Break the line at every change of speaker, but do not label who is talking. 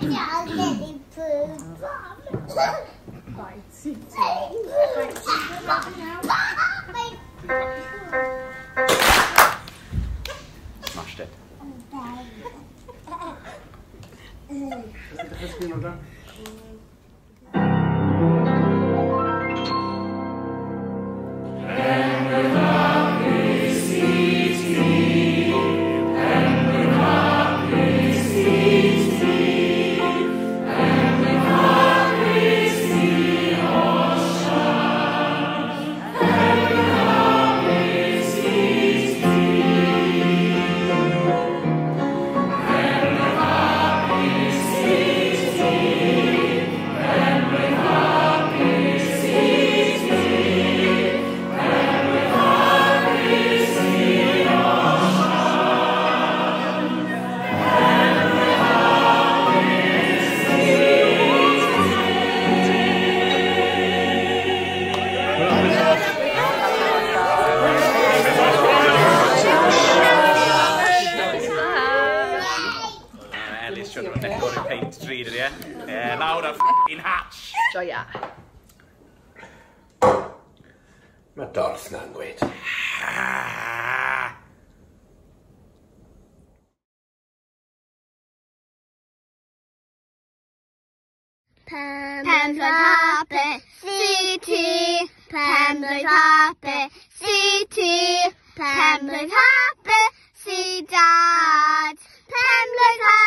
Right, sit down. Right, sit down now.
Smashed it. Elis siwr o'n egor i'r peint drud ydi e. Lawr ar f***ing hatch.
Joia.
Mae dorth na'n gweud.
Pembrey City, Pembrey City, Pembrey City, Dad, Pembrey